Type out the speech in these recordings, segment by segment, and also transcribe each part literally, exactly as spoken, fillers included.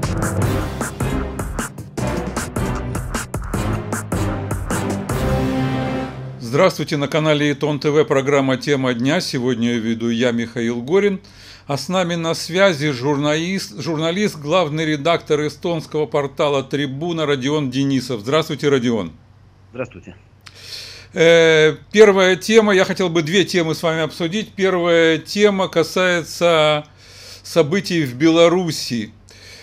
Здравствуйте, на канале Итон ТВ программа «Тема дня». Сегодня веду я, Михаил Горин. А с нами на связи журналист, журналист, главный редактор эстонского портала «Трибуна» Родион Денисов. Здравствуйте, Родион. Здравствуйте. Первая тема, я хотел бы две темы с вами обсудить. Первая тема касается событий в Беларуси.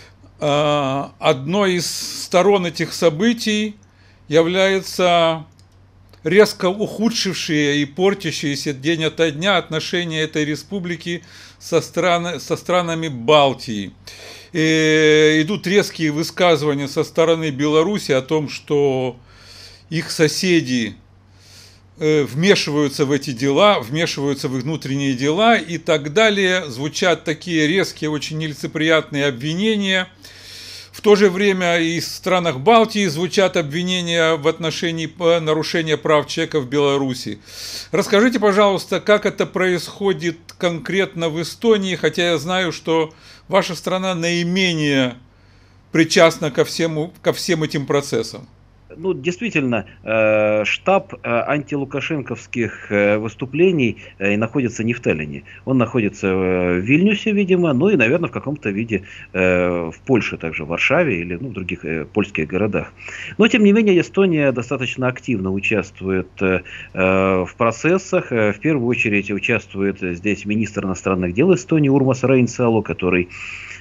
Одной из сторон этих событий является резко ухудшившие и портящиеся день ото дня отношения этой республики со, стран, со странами Балтии. И идут резкие высказывания со стороны Беларуси о том, что их соседи вмешиваются в эти дела, вмешиваются в их внутренние дела и так далее. Звучат такие резкие, очень нелицеприятные обвинения. В то же время и в странах Балтии звучат обвинения в отношении нарушения прав человека в Беларуси. Расскажите, пожалуйста, как это происходит конкретно в Эстонии, хотя я знаю, что ваша страна наименее причастна ко всему, ко всем этим процессам. Ну, действительно, штаб антилукашенковских выступлений находится не в Таллине. Он находится в Вильнюсе, видимо, ну и, наверное, в каком-то виде в Польше, также в Варшаве или ну, в других польских городах. Но, тем не менее, Эстония достаточно активно участвует в процессах. В первую очередь участвует здесь министр иностранных дел Эстонии Урмас Рейнсалу, который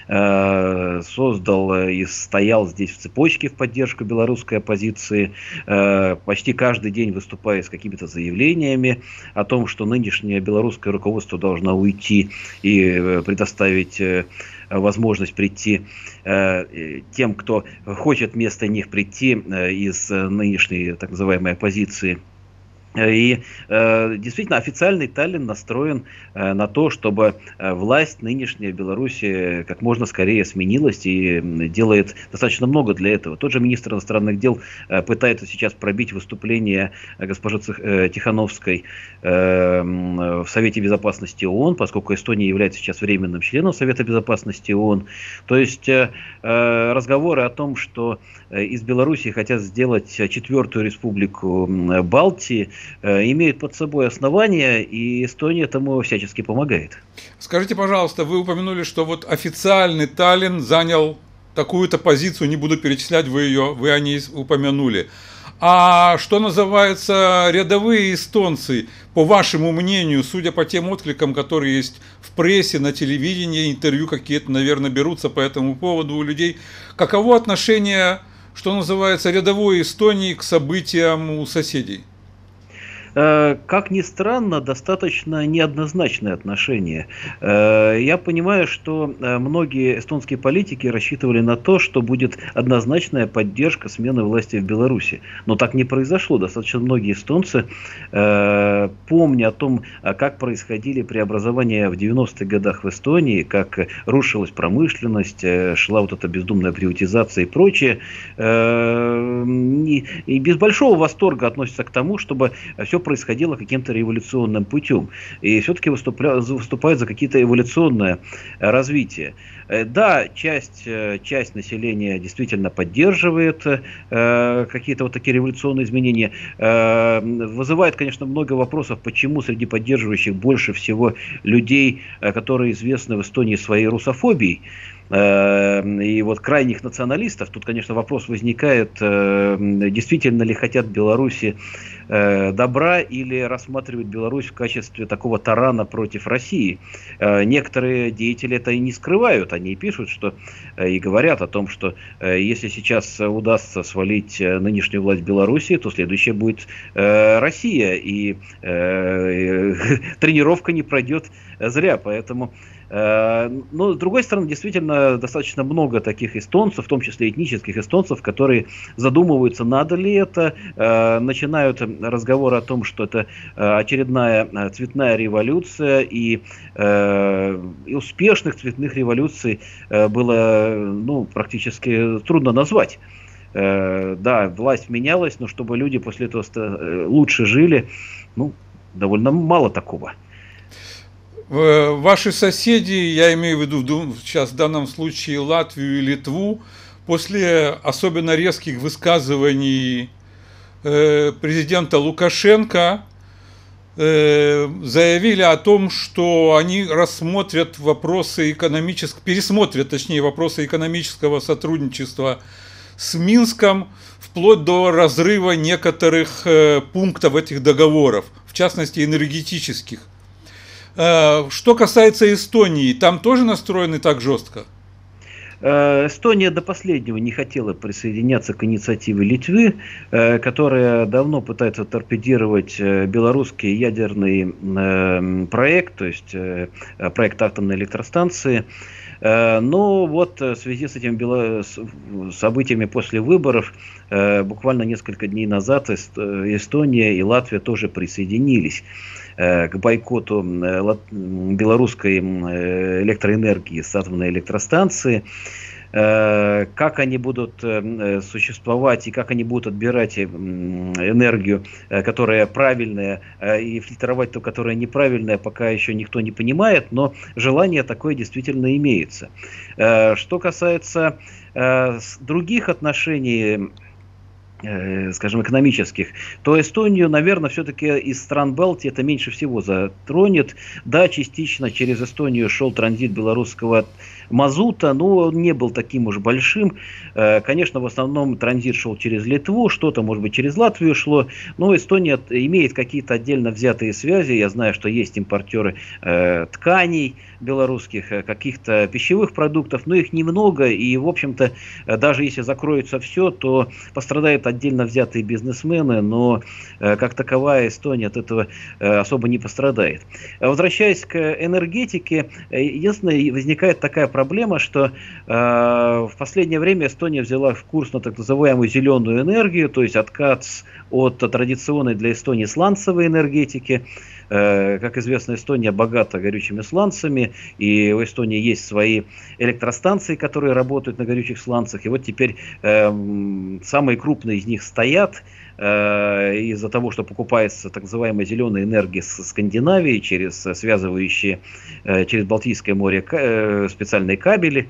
создал и стоял здесь в цепочке в поддержку белорусской оппозиции, почти каждый день выступая с какими-то заявлениями о том, что нынешнее белорусское руководство должно уйти и предоставить возможность прийти тем, кто хочет вместо них прийти из нынешней так называемой оппозиции. И э, действительно официальный Таллин настроен э, на то, чтобы э, власть нынешняя в Беларуси как можно скорее сменилась и делает достаточно много для этого. Тот же министр иностранных дел э, пытается сейчас пробить выступление госпожи э, Тихановской э, в Совете Безопасности ООН, поскольку Эстония является сейчас временным членом Совета Безопасности ООН. То есть э, разговоры о том, что э, из Беларуси хотят сделать четвертую республику э, Балтии, имеет под собой основания, и Эстония этому всячески помогает. Скажите, пожалуйста, вы упомянули, что вот официальный Таллин занял такую-то позицию, не буду перечислять, вы ее, вы о ней упомянули. А что называется рядовые эстонцы, по вашему мнению, судя по тем откликам, которые есть в прессе, на телевидении, интервью какие-то, наверное, берутся по этому поводу у людей, каково отношение, что называется, рядовой Эстонии к событиям у соседей? Как ни странно, достаточно неоднозначное отношение. Я понимаю, что многие эстонские политики рассчитывали на то, что будет однозначная поддержка смены власти в Беларуси. Но так не произошло. Достаточно многие эстонцы, помня о том, как происходили преобразования в девяностых годах в Эстонии, как рушилась промышленность, шла вот эта бездумная приватизация и прочее, и без большого восторга относятся к тому, чтобы все происходило каким-то революционным путем. И все-таки выступают за какие-то эволюционное развитие. Да, часть, часть населения действительно поддерживает э, какие-то вот такие революционные изменения. Э, вызывает, конечно, много вопросов, почему среди поддерживающих больше всего людей, которые известны в Эстонии своей русофобией. И вот крайних националистов, тут, конечно, вопрос возникает, действительно ли хотят Беларуси добра или рассматривают Беларусь в качестве такого тарана против России. Некоторые деятели это и не скрывают, они пишут, что и говорят о том, что если сейчас удастся свалить нынешнюю власть Беларуси, то следующая будет Россия, и тренировка не пройдет зря, поэтому... Но, с другой стороны, действительно достаточно много таких эстонцев, в том числе этнических эстонцев, которые задумываются, надо ли это, начинают разговоры о том, что это очередная цветная революция, и, и успешных цветных революций было ну, практически трудно назвать. Да, власть менялась, но чтобы люди после этого лучше жили, ну, довольно мало такого. Ваши соседи, я имею в виду сейчас в данном случае Латвию и Литву, после особенно резких высказываний президента Лукашенко заявили о том, что они рассмотрят вопросы экономического, пересмотрят, точнее, вопросы экономического сотрудничества с Минском, вплоть до разрыва некоторых пунктов этих договоров, в частности, энергетических. Что касается Эстонии, там тоже настроены так жестко? Эстония до последнего не хотела присоединяться к инициативе Литвы, которая давно пытается торпедировать белорусский ядерный проект, то есть проект атомной электростанции. Но вот в связи с этими событиями после выборов, буквально несколько дней назад Эстония и Латвия тоже присоединились к бойкоту белорусской электроэнергии с атомной электростанции. Как они будут существовать и как они будут отбирать энергию, которая правильная, и фильтровать ту, которая неправильная, пока еще никто не понимает, но желание такое действительно имеется. Что касается других отношений, скажем, экономических, то Эстонию, наверное, все-таки из стран Балтии это меньше всего затронет. Да, частично через Эстонию шел транзит белорусского мазута, но он не был таким уж большим. Конечно, в основном транзит шел через Литву, что-то, может быть, через Латвию шло, но Эстония имеет какие-то отдельно взятые связи. Я знаю, что есть импортеры тканей белорусских, каких-то пищевых продуктов, но их немного, и, в общем-то, даже если закроется все, то пострадают отдельно взятые бизнесмены, но как таковая Эстония от этого особо не пострадает. Возвращаясь к энергетике, единственное, возникает такая проблема, что в последнее время Эстония взяла в курс на так называемую зеленую энергию, то есть отказ от традиционной для Эстонии сланцевой энергетики. Как известно, Эстония богата горючими сланцами, и у Эстонии есть свои электростанции, которые работают на горючих сланцах. И вот теперь э, самые крупные из них стоят э, из-за того, что покупается так называемая зеленая энергия с Скандинавией через связывающие э, через Балтийское море э, специальные кабели.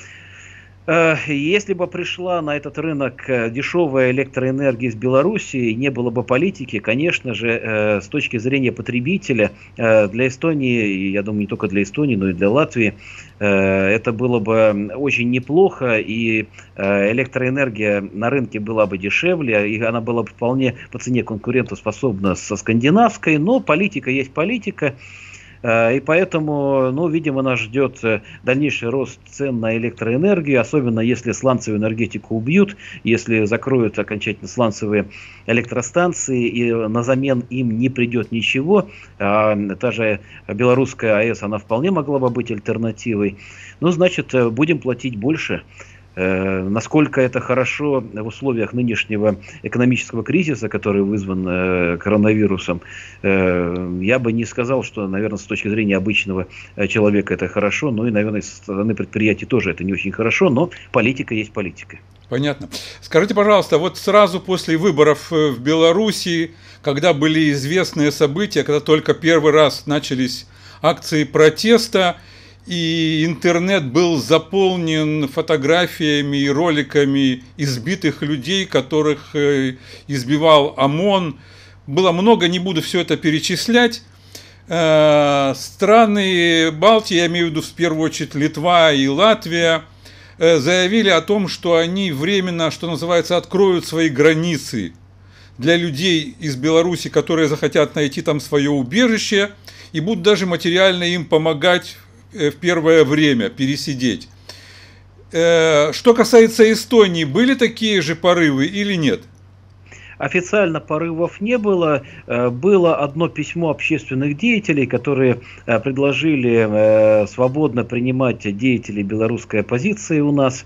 Если бы пришла на этот рынок дешевая электроэнергия из Белоруссии, не было бы политики, конечно же, с точки зрения потребителя, для Эстонии, я думаю, не только для Эстонии, но и для Латвии, это было бы очень неплохо, и электроэнергия на рынке была бы дешевле, и она была бы вполне по цене конкурентоспособна со скандинавской, но политика есть политика. И поэтому, ну, видимо, нас ждет дальнейший рост цен на электроэнергию, особенно если сланцевую энергетику убьют, если закроют окончательно сланцевые электростанции, и на замен им не придет ничего. А та же белорусская АЭС, она вполне могла бы быть альтернативой. Ну, значит, будем платить больше. Насколько это хорошо в условиях нынешнего экономического кризиса, который вызван коронавирусом, я бы не сказал, что, наверное, с точки зрения обычного человека это хорошо, ну и, наверное, со стороны предприятий тоже это не очень хорошо, но политика есть политика. Понятно. Скажите, пожалуйста, вот сразу после выборов в Беларуси, когда были известные события, когда только первый раз начались акции протеста, и интернет был заполнен фотографиями и роликами избитых людей, которых избивал ОМОН. Было много, не буду все это перечислять. Страны Балтии, я имею в виду в первую очередь Литва и Латвия, заявили о том, что они временно, что называется, откроют свои границы для людей из Беларуси, которые захотят найти там свое убежище, и будут даже материально им помогать в первое время пересидеть. Что касается Эстонии, были такие же порывы или нет? Официально порывов не было. Было одно письмо общественных деятелей, которые предложили свободно принимать деятелей белорусской оппозиции у нас,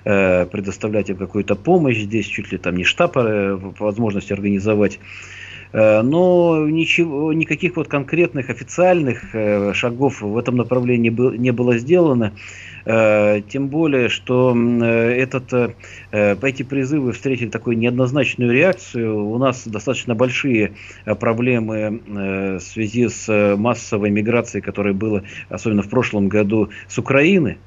предоставлять им какую-то помощь. Здесь чуть ли там не штаб по возможности организовать. Но ничего, никаких вот конкретных официальных шагов в этом направлении не было сделано. Тем более, что этот, эти призывы встретили такую неоднозначную реакцию. У нас достаточно большие проблемы в связи с массовой миграцией, которая была, особенно в прошлом году, с Украины.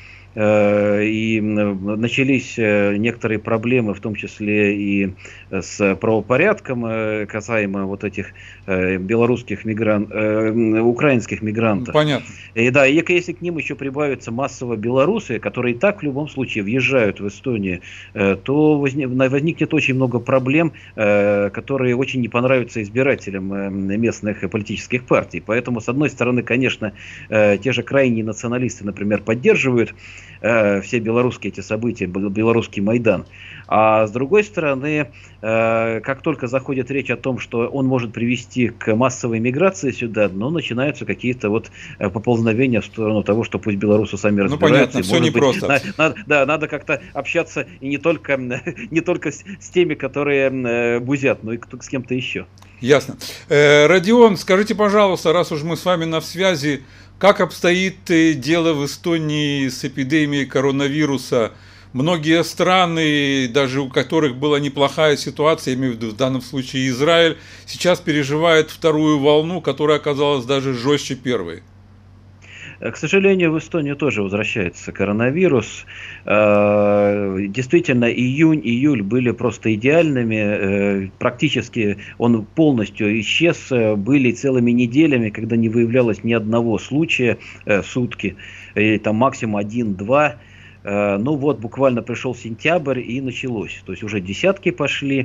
И начались некоторые проблемы, в том числе и с правопорядком, касаемо вот этих белорусских мигрантов, украинских мигрантов. Понятно. И да, и если к ним еще прибавятся массово белорусы, которые и так в любом случае въезжают в Эстонию, то возникнет очень много проблем, которые очень не понравятся избирателям местных политических партий. Поэтому, с одной стороны, конечно, те же крайние националисты, например, поддерживают все белорусские эти события, белорусский Майдан. А с другой стороны, как только заходит речь о том, что он может привести к массовой миграции сюда, ну, начинаются какие-то вот поползновения в сторону того, что пусть белорусы сами разбираются. Ну, понятно, все непросто. Надо, надо, да, надо как-то общаться и не только, не только с, с теми, которые бузят, но и с кем-то еще. Ясно. Э, Родион, скажите, пожалуйста, раз уж мы с вами на связи, как обстоит дело в Эстонии с эпидемией коронавируса? Многие страны, даже у которых была неплохая ситуация, я имею в виду в данном случае Израиль, сейчас переживают вторую волну, которая оказалась даже жестче первой. К сожалению, в Эстонию тоже возвращается коронавирус. Действительно, июнь, июль были просто идеальными. Практически он полностью исчез. Были целыми неделями, когда не выявлялось ни одного случая сутки. И там максимум один-два. Ну вот, буквально пришел сентябрь и началось. То есть уже десятки пошли,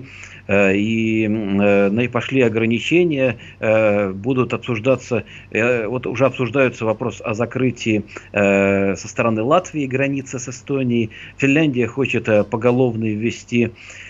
и пошли ограничения, будут обсуждаться, вот уже обсуждается вопрос о закрытии со стороны Латвии границы с Эстонией. Финляндия хочет поголовно ввести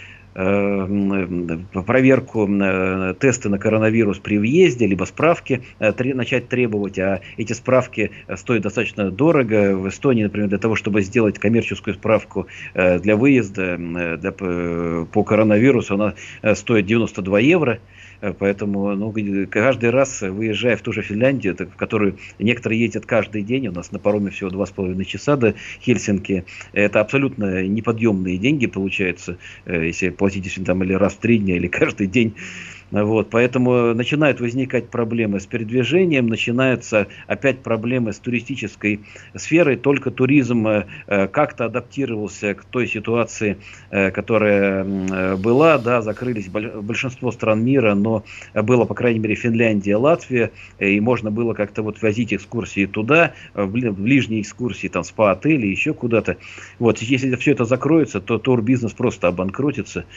проверку, тесты на коронавирус при въезде, либо справки начать требовать, а эти справки стоят достаточно дорого. В Эстонии, например, для того, чтобы сделать коммерческую справку для выезда для, по коронавирусу, она стоит девяносто два евро. Поэтому ну, каждый раз, выезжая в ту же Финляндию, в которую некоторые ездят каждый день, у нас на пароме всего два с половиной часа до Хельсинки, это абсолютно неподъемные деньги получаются, если платить если там или раз в три дня, или каждый день. Вот, поэтому начинают возникать проблемы с передвижением, начинаются опять проблемы с туристической сферой. Только туризм как-то адаптировался к той ситуации, которая была. Да, закрылись большинство стран мира, но было, по крайней мере, Финляндия, Латвия, и можно было как-то вот возить экскурсии туда, в ближние экскурсии, там, спа-отели, еще куда-то. Вот, если все это закроется, то турбизнес просто обанкротится.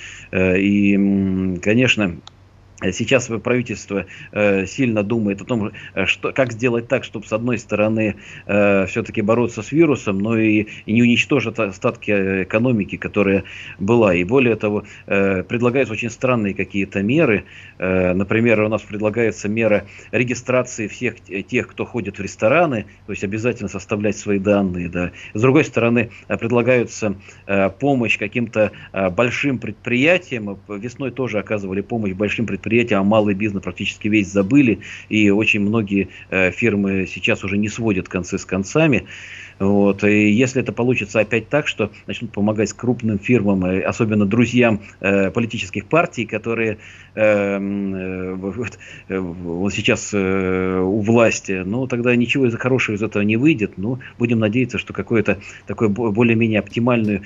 И, конечно, сейчас правительство э, сильно думает о том, что, как сделать так, чтобы с одной стороны э, все-таки бороться с вирусом, но и, и не уничтожить остатки экономики, которая была. И более того, э, предлагаются очень странные какие-то меры. Э, например, у нас предлагается мера регистрации всех тех, кто ходит в рестораны, то есть обязательно составлять свои данные. Да. С другой стороны, предлагается э, помощь каким-то э, большим предприятиям. Весной тоже оказывали помощь большим предприятиям, а малый бизнес практически весь забыли, и очень многие э, фирмы сейчас уже не сводят концы с концами. Вот. И если это получится опять так, что начнут помогать крупным фирмам, особенно друзьям э, политических партий, которые э, э, вот, э, вот сейчас э, у власти, ну тогда ничего хорошего из этого не выйдет. Ну, будем надеяться, что какое-то такое более-менее оптимальное,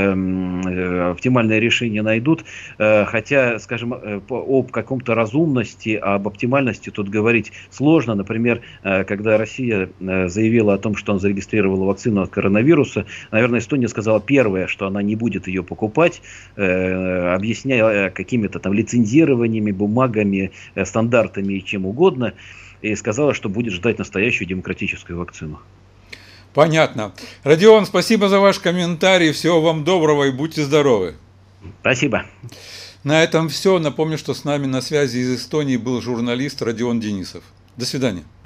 э, оптимальное решение найдут. Э, хотя, скажем, э, об каком-то разумности, об оптимальности тут говорить сложно. Например, э, когда Россия э, заявила о том, что она зарегистрировала вакцину от коронавируса, наверное, Эстония сказала первое, что она не будет ее покупать, э, объясняя какими-то там лицензированиями, бумагами, э, стандартами и чем угодно, и сказала, что будет ждать настоящую демократическую вакцину. Понятно. Родион, спасибо за ваш комментарий, всего вам доброго и будьте здоровы. Спасибо. На этом все. Напомню, что с нами на связи из Эстонии был журналист Родион Денисов. До свидания.